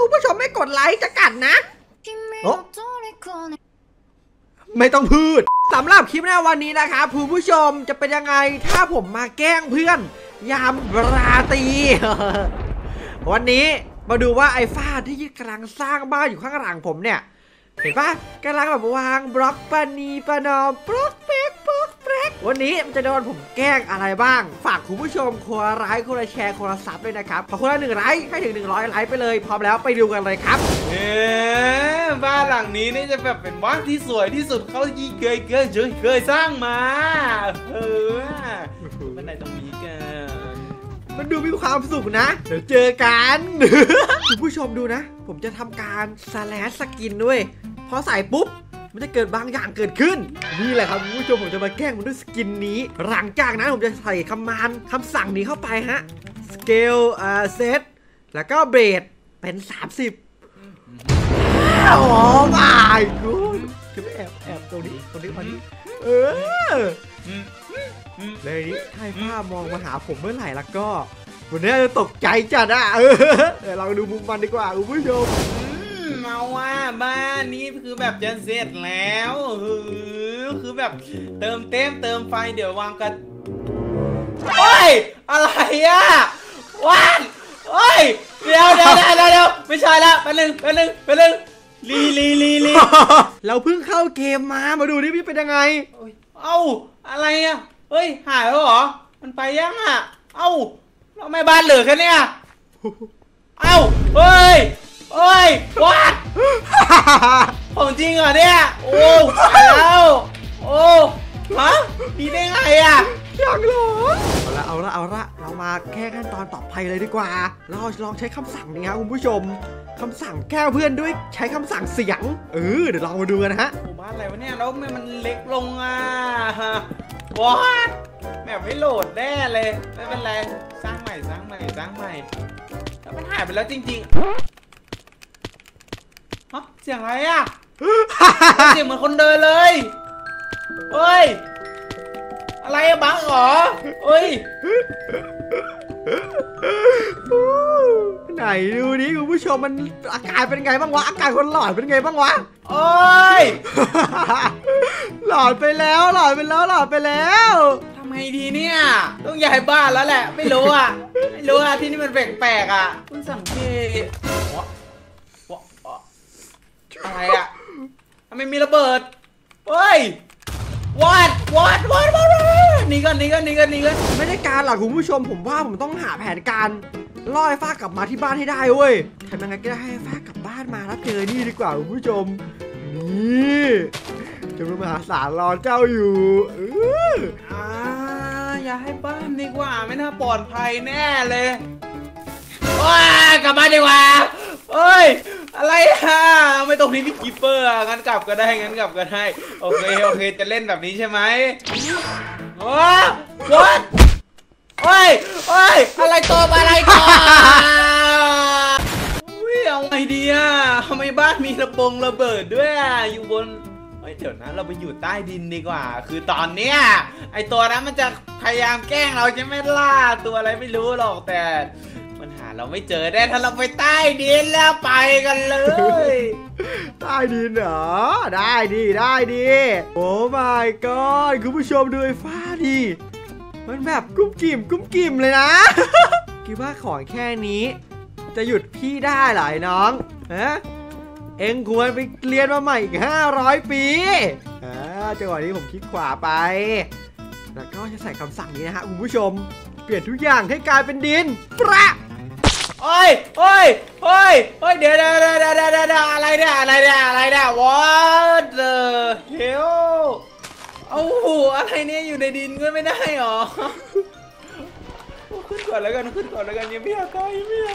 คุณผู้ชมไม่กดไลค์จะกัดนะโอ้ไม่ต้องพูดสำหรับคลิปในวันนี้นะครับคุณผู้ชมจะเป็นยังไงถ้าผมมาแกล้งเพื่อนยามราตรี วันนี้มาดูว่าไอ้ฝ้าที่กำลังสร้างบ้านอยู่ข้างหลังผมเนี่ยเห็นปะกำลังแบบวางบล็อกปนีประนอมปลุกเป๊กปลุกเป๊กวันนี้มันจะโดนผมแกล้งอะไรบ้างฝากคุณผู้ชมคนละไลค์คนละแชร์คนละซับด้วยนะครับขอคนละ1 ไลค์ให้ถึง100 ไลค์ไปเลยพร้อมแล้วไปดูกันเลยครับบ้านหลังนี้นี่จะแบบเป็นบ้านที่สวยที่สุดเขาเคยสร้างมาบ้านไหนต้องมีกันมันดูมีความสุขนะเดี๋ยวเจอกัน คุณผู้ชมดูนะผมจะทำการสแลชสกินด้วยพอใส่ปุ๊บมันจะเกิดบางอย่างเกิดขึ้นนี่แหละครับคุณผู้ชมผมจะมาแกล้งมันด้วยสกินนี้หลังจากนั้นผมจะใส่คำสั่งนี้เข้าไปฮะสเกลเซตแล้วก็เบรดเป็น30โอ้ my god จะไปแอบตรงนี้มาดิเลยนี้ให้ภาพมองมาหาผมเมื่อไหร่แล้วก็วันนี้จะตกใจจัดอ่ะเดี๋ยวเราดูมุมมันดีกว่าคุณผู้ชมมาว่าบ้านนี้คือแบบจะเสร็จแล้วคือแบบเติมไฟเดี๋ยววางกันโอ้ยอะไรอ่ะว้านโอ้ยเดี๋ยวไม่ใช่ละไปหนึ่งลีเราเพิ่งเข้าเกมมาดูนี่พี่เป็นยังไงเอ้าอะไรอ่ะเฮ้ยหายแล้วเหรอมันไปยังอ่ะเอ้าเราไม่บ้านเหลือแค่เนี้ยเอ้าเฮ้ยวัดของจริงเหรอเนี่ยโอ้ตายแล้วโอ้ฮะดีได้ไงอ่ะอยากหรอเอาละเรามาแก้ขั้นตอนต่อไปเลยดีกว่าเราลองใช้คำสั่งนี้ครับคุณผู้ชมคำสั่งแก้เพื่อนด้วยใช้คำสั่งเสียงเดี๋ยวลองมาดูกันนะฮะหมู่บ้านอะไรวะเนี่ยแล้วมันเล็กลงอ่ะวัดแบบไม่โหลดแน่เลยไม่เป็นไรสร้างใหม่แล้วมันหายไปแล้วจริงๆฮะเสียงอะไรอ่ะ เสียงเหมือนคนเดินเลยเฮ้ยอะไรอะบังเหรอเฮ้ยไหนดูดิคุณผู้ชมมันอาการเป็นไงบ้างวะอาการคนหลอนเป็นไงบ้างวะโอ้ยหลอนไปแล้วทำไมดีเนี่ยต้องย้ายบ้านแล้วแหละไม่รู้อ่ะที่นี่มันแปลกๆอ่ะคุณสังเกตอะไรอ่ะทำไมมีระเบิดเฮ้ยวัดหนีกันไม่ได้การหรอกคุณผู้ชมผมว่าผมต้องหาแผนการล่อไอ้ฟ้ากลับมาที่บ้านให้ได้เว้ยทำยังไงก็ได้ให้ฟ้ากลับบ้านมาแล้วเจอนี่ดีกว่าคุณผู้ชมนี่จะมหาศาลรอเจ้าอยู่อย่าให้บ้านดีกว่าไม่น่าปลอดภัยแน่เลยว้ากลับบ้านดีกว่าเฮ้ยอะไรฮะไม่ตรงนี้มีคีเปอร์งั้นกลับก็ได้โอเคจะเล่นแบบนี้ใช่ไหมว้าเฮ้ยอะไรตัวอะไรก่อนเอาไงดีอ่ะทำไมบ้านมีระเบิดด้วยอยู่บนเดี๋ยวนะเราไปอยู่ใต้ดินดีกว่าคือตอนเนี้ยไอตัวนั้นมันจะพยายามแกล้งเราจะไม่ล่าตัวอะไรไม่รู้หรอกแต่มันหาเราไม่เจอได้ถ้าเราไปใต้ดินแล้วไปกันเลยใต้ดินเหรอได้ดีโอ้ my god คุณผู้ชมดูไอ้ฟ้าดิมันแบบกุ้มกิ่มเลยนะ คิดว่าของแค่นี้จะหยุดพี่ได้เหรอไอ้น้องฮะเอ็งควรไปเรียนมาใหม่อีก500 ปีจังหวะนี้ผมคลิกขวาไปแล้วก็จะใส่คำสั่งนี้นะฮะคุณผู้ชมเปลี่ยนทุกอย่างให้กลายเป็นดินประโอ้ยเดี๋ยวอะไรเนี่ย what the hell โอ้โหอะไรเนี่ยอยู่ในดินก็ไม่ได้หรอขึ้นก่อนแล้วกันยังไม่อยากตาย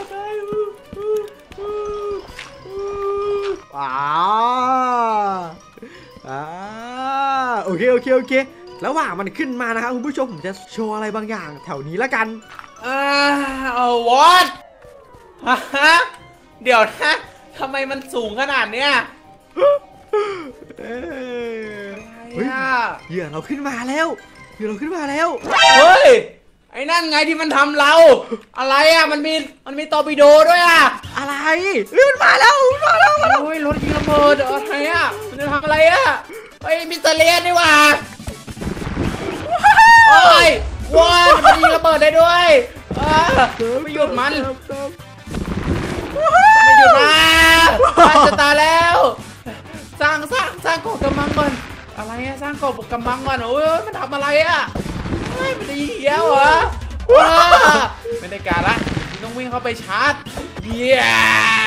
โอเคระหว่างมันขึ้นมานะครับคุณผู้ชมผมจะโชว์อะไรบางอย่างแถวนี้แล้วกัน what เดี๋ยวนะทำไมมันสูงขนาดเนี้ยเหยื่อเราขึ้นมาแล้วเฮ้ยไอ้นั่นไงที่มันทำเราอะไรอ่ะมันมีตอร์ปิโดด้วยอ่ะอะไรเฮ้ยมันมาแล้วมันมาแล้วโอ้ยรถยิงระเบิดอะไรอ่ะมันจะทำอะไรอ่ะไอ้มิสเตอร์เลียนนี่หว่าโอ้ยว้าวมันยิงระเบิดได้ด้วยไม่หยุดมันไม่หยุดมันจะตายแล้วสร้างกบกำบังก่อนอะไรอะสร้างกบกำบังก่อนโอ้ยมันทำอะไรอะมันดีเหี้ยวเหรอว้าไม่ได้การละต้องวิ่งเข้าไปชาร์จเยี่ย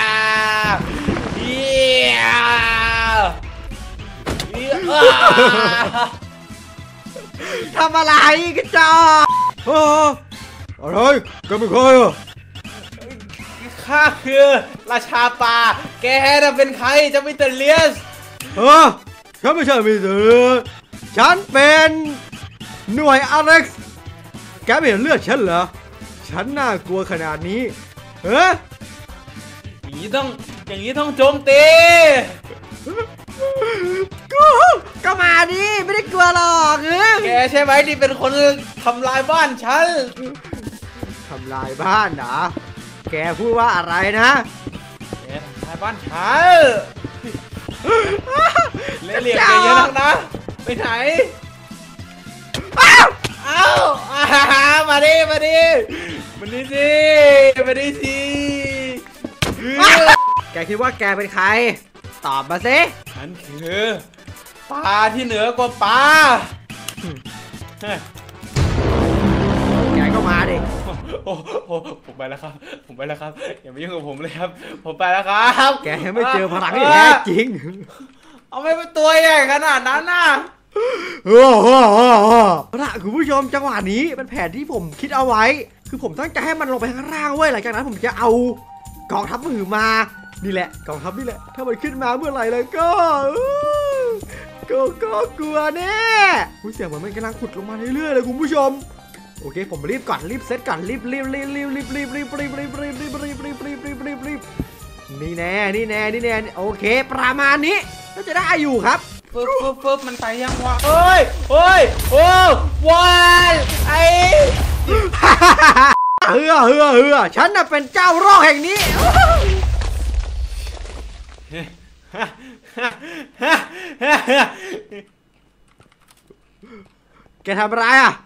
ทำอะไรกันจ้าอะไรก็ไม่เคยอ่ะข้าคือราชาป่าแกน่ะเป็นใครจะมิสเตอร์เลียสฉันไม่ใช่มิสเตอร์ฉันเป็นหน่วยอเล็กซ์แกไม่เห็นเลือดฉันเหรอฉันน่ากลัวขนาดนี้อย่างนี้ต้องโจมตีก็มาดิไม่ได้กลัวหรอกแกใช่ไหมที่เป็นคนทำลายบ้านฉันทำลายบ้านเหรอแกพูดว่าอะไรนะแกทำลายบ้านฉันเล่ห์เหลี่ยมแกเยอะนักนะไปไหนอ้าวมาดิสิแกคิดว่าแกเป็นใครตอบมาสิฉันคือปลาที่เหนือกว่าปลาแกก็มาดิโอ้ผมไปแล้วครับอย่ามายุ่งกับผมเลยครับผมไปแล้วครับแกไม่เจอพลังที่แท้จริงเอาไม่เป็นตัวใหญ่ขนาดนั้นน่ะคุณผู้ชมจังหวะนี้เป็นแผนที่ผมคิดเอาไว้คือผมตั้งใจให้มันลงไปข้างล่างเว้ยหลังจากนั้นผมจะเอากองทัพมือมานี่แหละกองทัพนี่แหละถ้ามันขึ้นมาเมื่อไหร่แล้วก็กลัวแน่เสียงมันกำลังขุดลงมาเรื่อยๆเลยคุณผู้ชมโอเคผมรีบเซตก่อนรีบนี่แน่โอเคประมาณนี้ก็จะได้อยู่ครับปึ๊บมันไปยังวะโอ้วันไอเฮือฉันน่ะเป็นเจ้าโรคแห่งนี้แกทำอะไรอ่ะ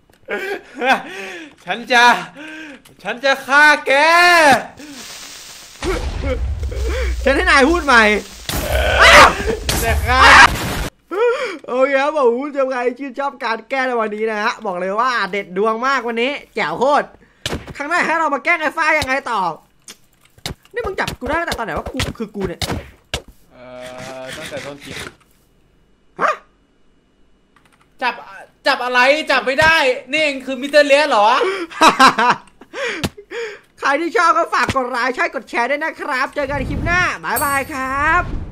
ฉันจะฆ่าแกฉันให้นายพูดใหม่จะฆ่าโอเคครับผมจะใครชื่นชอบการแก้ในวันนี้นะฮะบอกเลยว่าเด็ดดวงมากวันนี้แจ๋วโคตรครั้งหน้าให้เรามาแก้ไอ้ฝ้ายยังไงต่อนี่มึงจับกูได้ตั้งแต่ตอนไหนว่ากูคือกูเนี่ยตั้งแต่ต้นคลิปฮะจับอะไรจับไม่ได้นี่เองคือมิสเตอร์เลียสเหรอใครที่ชอบก็ฝากกดไลค์ใช่กดแชร์ด้วยนะครับเจอกันคลิปหน้าบ๊ายบายครับ